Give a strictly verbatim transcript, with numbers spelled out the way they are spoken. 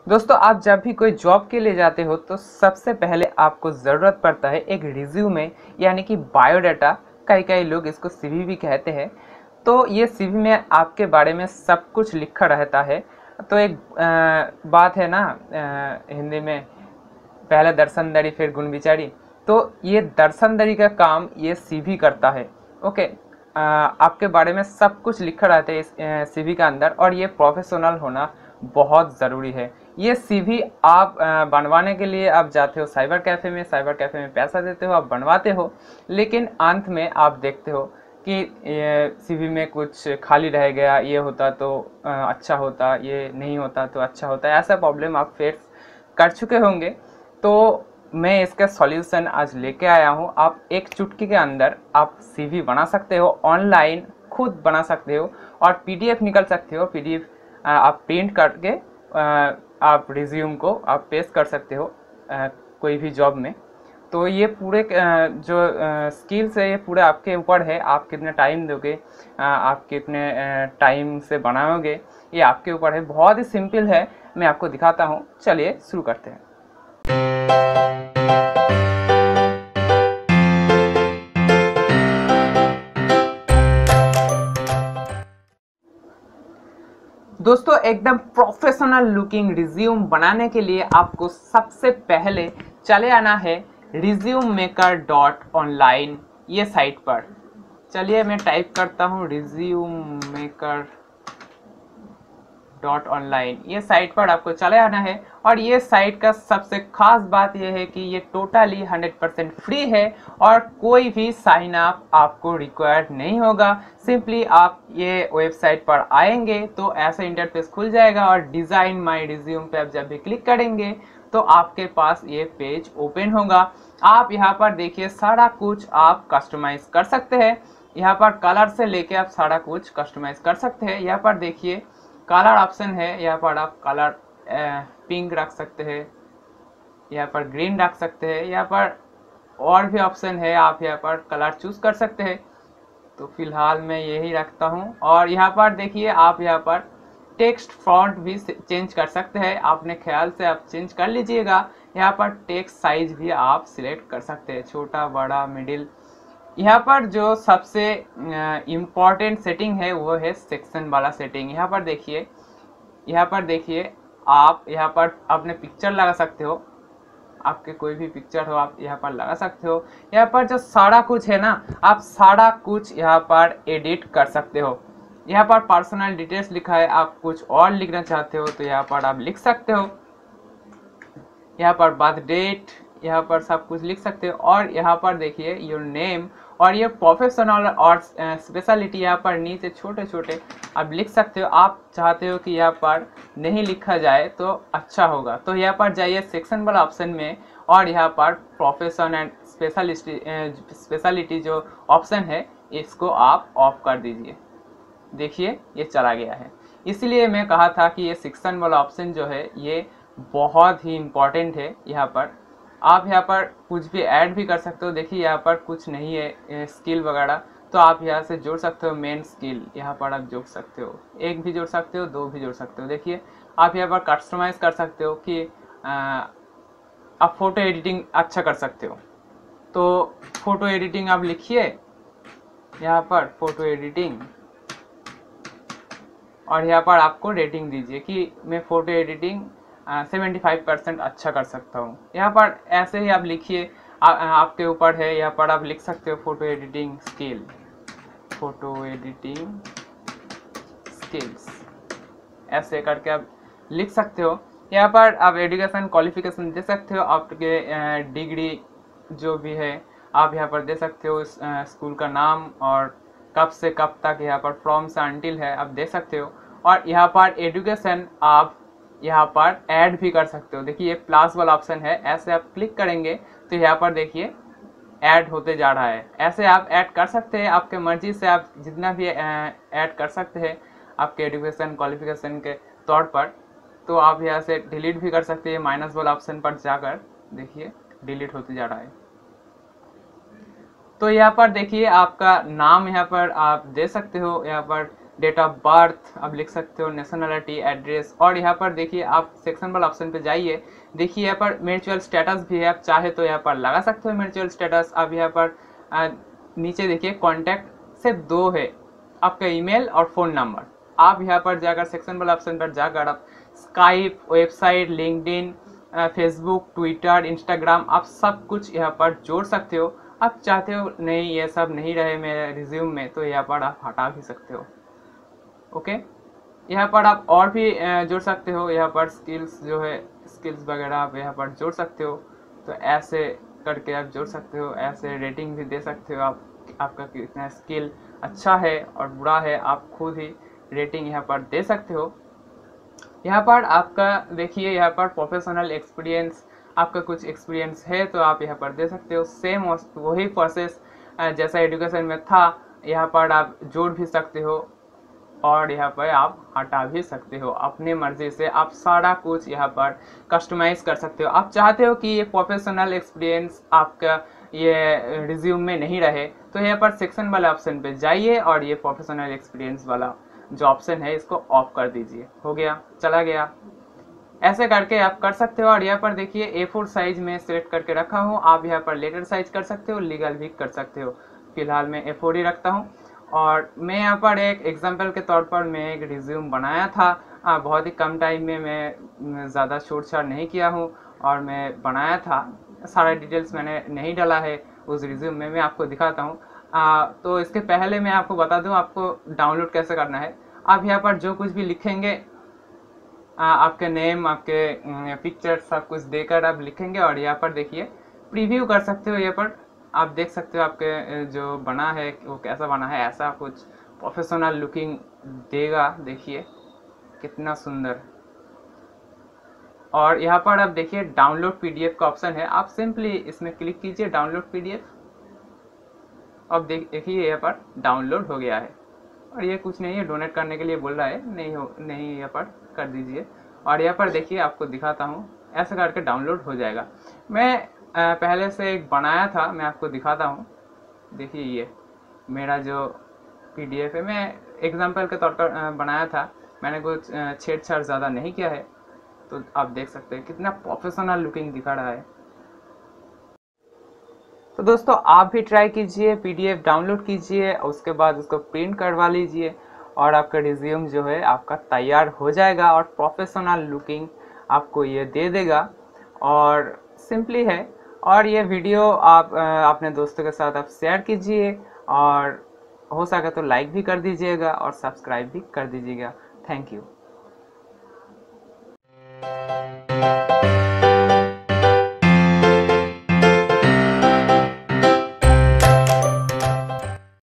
दोस्तों, आप जब भी कोई जॉब के लिए जाते हो तो सबसे पहले आपको ज़रूरत पड़ता है एक रिज्यूमे, यानी कि बायोडाटा। कई कई लोग इसको सीवी भी कहते हैं। तो ये सीवी में आपके बारे में सब कुछ लिखा रहता है। तो एक अ, बात है ना, अ, हिंदी में, पहले दर्शन फिर गुण विचारी। तो ये दर्शन का काम ये सीवी करता है। ओके। अ, आपके बारे में सब कुछ लिखा रहता है इस सीवी का अंदर, और ये प्रोफेशनल होना बहुत ज़रूरी है। ये सीवी आप अ, बनवाने के लिए आप जाते हो साइबर कैफ़े में, साइबर कैफ़े में पैसा देते हो, आप बनवाते हो, लेकिन अंत में आप देखते हो कि ये सीवी में कुछ खाली रह गया, ये होता तो अ, अच्छा होता, ये नहीं होता तो अच्छा होता। ऐसा प्रॉब्लम आप फेस कर चुके होंगे। तो मैं इसका सॉल्यूशन आज लेके आया हूँ। आप एक चुटकी के अंदर आप सीवी बना सकते हो, ऑनलाइन खुद बना सकते हो, और पीडीएफ निकल सकते हो। पीडीएफ आप प्रिंट करके आप रिज्यूम को आप पेस्ट कर सकते हो कोई भी जॉब में। तो ये पूरे जो स्किल्स है ये पूरे आपके ऊपर है। आप कितने टाइम दोगे, आप कितने टाइम से बनाओगे, ये आपके ऊपर है। बहुत ही सिंपल है, मैं आपको दिखाता हूँ। चलिए शुरू करते हैं। दोस्तों, एकदम प्रोफेशनल लुकिंग रिज्यूम बनाने के लिए आपको सबसे पहले चले आना है रिज्यूम मेकर डॉट ऑनलाइन, ये साइट पर। चलिए मैं टाइप करता हूँ रिज्यूम मेकर डॉट ऑनलाइन, ये साइट पर आपको चले आना है। और ये साइट का सबसे खास बात यह है कि ये टोटली हंड्रेड परसेंट फ्री है, और कोई भी साइन अप आपको रिक्वायर्ड नहीं होगा। सिंपली आप ये वेबसाइट पर आएंगे तो ऐसा इंटरफेस खुल जाएगा, और डिज़ाइन माय रिज्यूम पे आप जब भी क्लिक करेंगे तो आपके पास ये पेज ओपन होगा। आप यहाँ पर देखिए सारा कुछ आप कस्टमाइज कर सकते हैं। यहाँ पर कलर से लेके आप सारा कुछ कस्टमाइज कर सकते हैं। यहाँ पर देखिए कलर ऑप्शन है, यहाँ पर आप कलर पिंक रख सकते हैं, यहाँ पर ग्रीन रख सकते हैं, यहाँ पर और भी ऑप्शन है, आप यहाँ पर कलर चूज कर सकते हैं। तो फिलहाल मैं यही रखता हूँ। और यहाँ पर देखिए आप यहाँ पर टेक्स्ट फॉन्ट भी चेंज कर सकते हैं, अपने ख्याल से आप चेंज कर लीजिएगा। यहाँ पर टेक्स्ट साइज भी आप सिलेक्ट कर सकते हैं, छोटा, बड़ा, मिडिल। यहाँ पर जो सबसे इम्पॉर्टेंट सेटिंग है वो है सेक्शन वाला सेटिंग। यहाँ पर देखिए, यहाँ पर देखिए आप यहाँ पर अपने पिक्चर लगा सकते हो, आपके कोई भी पिक्चर हो आप यहाँ पर लगा सकते हो। यहाँ पर जो सारा कुछ है ना, आप सारा कुछ यहाँ पर एडिट कर सकते हो। यहाँ पर पर्सनल डिटेल्स लिखा है, आप कुछ और लिखना चाहते हो तो यहाँ पर आप लिख सकते हो। यहाँ पर बर्थ डेट, यहाँ पर सब कुछ लिख सकते हो। और यहाँ पर देखिए योर नेम और ये प्रोफेशनल और स्पेशलिटी यहाँ पर नीचे छोटे छोटे आप लिख सकते हो। आप चाहते हो कि यहाँ पर नहीं लिखा जाए तो अच्छा होगा, तो यहाँ पर जाइए सेक्शन वाला ऑप्शन में, और यहाँ पर प्रोफेशन एंड स्पेशलिटी स्पेशलिटी जो ऑप्शन है इसको आप ऑफ कर दीजिए। देखिए ये चला गया है। इसलिए मैं कहा था कि ये सेक्शन वाला ऑप्शन जो है ये बहुत ही इम्पोर्टेंट है। यहाँ पर आप यहाँ पर कुछ भी ऐड भी कर सकते हो। देखिए यहाँ पर कुछ नहीं है स्किल वगैरह, तो आप यहाँ से जोड़ सकते हो मेन स्किल, यहाँ पर आप जोड़ सकते हो, एक भी जोड़ सकते हो, दो भी जोड़ सकते हो। देखिए आप यहाँ पर कस्टमाइज कर सकते हो कि आ, आप फोटो एडिटिंग अच्छा कर सकते हो, तो फोटो एडिटिंग आप लिखिए यहाँ पर फोटो एडिटिंग, और यहाँ पर आपको रेटिंग दीजिए कि मैं photo editing seventy five percent अच्छा कर सकता हूँ। यहाँ पर ऐसे ही आप लिखिए, आपके ऊपर है। यहाँ पर आप लिख सकते हो photo editing skill, photo editing skills, ऐसे करके आप लिख सकते हो। यहाँ पर आप एजुकेशन क्वालिफिकेशन दे सकते हो, आपके डिग्री जो भी है आप यहाँ पर दे सकते हो, स्कूल का नाम और कब से कब तक, यहाँ पर फ्रॉम से अंटिल है आप दे सकते हो। और यहाँ पर एजुकेशन आप यहाँ पर ऐड भी कर सकते हो। देखिए ये प्लस वाला ऑप्शन है, ऐसे आप क्लिक करेंगे तो यहाँ पर देखिए ऐड होते जा रहा है। ऐसे आप ऐड कर सकते हैं, आपके मर्जी से आप जितना भी ऐड कर सकते हैं आपके एजुकेशन क्वालिफिकेशन के तौर पर। तो आप यहाँ से डिलीट भी कर सकते हैं, माइनस वाला ऑप्शन पर जाकर देखिए डिलीट होते जा रहा है। तो यहाँ पर देखिए आपका नाम यहाँ पर आप दे सकते हो, यहाँ पर डेट ऑफ बर्थ आप लिख सकते हो, नेशनलिटी, एड्रेस। और यहाँ पर देखिए आप सेक्शन वाला ऑप्शन पे जाइए, देखिए यहाँ पर म्यूचुअल स्टेटस भी है, आप चाहे तो यहाँ पर लगा सकते हो म्यूचुअल स्टेटस। अब यहाँ पर आ, नीचे देखिए कॉन्टैक्ट सिर्फ दो है, आपका ईमेल और फ़ोन नंबर। आप यहाँ पर जाकर सेक्शन वाला ऑप्शन पर जाकर आप Skype, website, LinkedIn, Facebook, Twitter, Instagram आप सब कुछ यहाँ पर जोड़ सकते हो। आप चाहते हो नहीं ये सब नहीं रहे मेरे रिज्यूम में, तो यहाँ पर आप हटा भी सकते हो। ओके, यहाँ पर आप और भी जोड़ सकते हो, यहाँ पर स्किल्स जो है स्किल्स वगैरह आप यहाँ पर जोड़ सकते हो। तो ऐसे करके आप जोड़ सकते हो, ऐसे रेटिंग भी दे सकते हो आप, आपका कितना स्किल अच्छा है और बुरा है, आप खुद ही रेटिंग यहाँ पर दे सकते हो। यहाँ पर आपका देखिए यहाँ पर प्रोफेशनल एक्सपीरियंस, आपका कुछ एक्सपीरियंस है तो आप यहाँ पर दे सकते हो। सेम वही प्रोसेस जैसा एजुकेशन में था, यहाँ पर आप जोड़ भी सकते हो और यहाँ पर आप हटा भी सकते हो। अपने मर्जी से आप सारा कुछ यहाँ पर कस्टमाइज कर सकते हो। आप चाहते हो कि ये प्रोफेशनल एक्सपीरियंस आपका ये रिज्यूम में नहीं रहे, तो यहाँ पर सेक्शन वाले ऑप्शन पे जाइए और ये प्रोफेशनल एक्सपीरियंस वाला जो ऑप्शन है इसको ऑफ कर दीजिए। हो गया, चला गया। ऐसे करके आप कर सकते हो। और यहाँ पर देखिए ए फोर साइज में सिलेक्ट करके रखा हूँ, आप यहाँ पर लेटर साइज कर सकते हो, लीगल भी कर सकते हो। फिलहाल मैं ए फोर ही रखता हूँ। और मैं यहाँ पर एक एग्जांपल के तौर पर मैं एक रिज्यूम बनाया था, आ, बहुत ही कम टाइम में, मैं ज़्यादा छूट छाट नहीं किया हूँ और मैं बनाया था। सारा डिटेल्स मैंने नहीं डाला है उस रिज्यूम में, मैं आपको दिखाता हूँ। तो इसके पहले मैं आपको बता दूँ आपको डाउनलोड कैसे करना है। आप यहाँ पर जो कुछ भी लिखेंगे, आ, आपके नेम, आपके पिक्चर सब कुछ देकर आप लिखेंगे और यहाँ पर देखिए प्रीव्यू कर सकते हो। यहाँ पर आप देख सकते हो आपके जो बना है वो कैसा बना है, ऐसा कुछ प्रोफेशनल लुकिंग देगा। देखिए कितना सुंदर। और यहाँ पर आप देखिए डाउनलोड पीडीएफ का ऑप्शन है, आप सिंपली इसमें क्लिक कीजिए डाउनलोड पीडीएफ। अब देखिए यहाँ पर डाउनलोड हो गया है। और ये कुछ नहीं है, डोनेट करने के लिए बोल रहा है, नहीं हो नहीं यहाँ पर कर दीजिए। और यहाँ पर देखिए आपको दिखाता हूँ, ऐसा करके डाउनलोड हो जाएगा। मैं आ, पहले से एक बनाया था, मैं आपको दिखाता हूँ। देखिए ये मेरा जो पीडीएफ है, मैं एग्जांपल के तौर पर बनाया था, मैंने कुछ छेड़छाड़ ज़्यादा नहीं किया है। तो आप देख सकते हैं कितना प्रोफेशनल लुकिंग दिखा रहा है। तो दोस्तों आप भी ट्राई कीजिए, पीडीएफ डाउनलोड कीजिए, उसके बाद उसको प्रिंट करवा लीजिए और आपका रिज्यूम जो है आपका तैयार हो जाएगा और प्रोफेशनल लुकिंग आपको ये दे देगा। और सिंपली है। और ये वीडियो आप अपने दोस्तों के साथ आप शेयर कीजिए और हो सके तो लाइक भी कर दीजिएगा और सब्सक्राइब भी कर दीजिएगा। Thank you.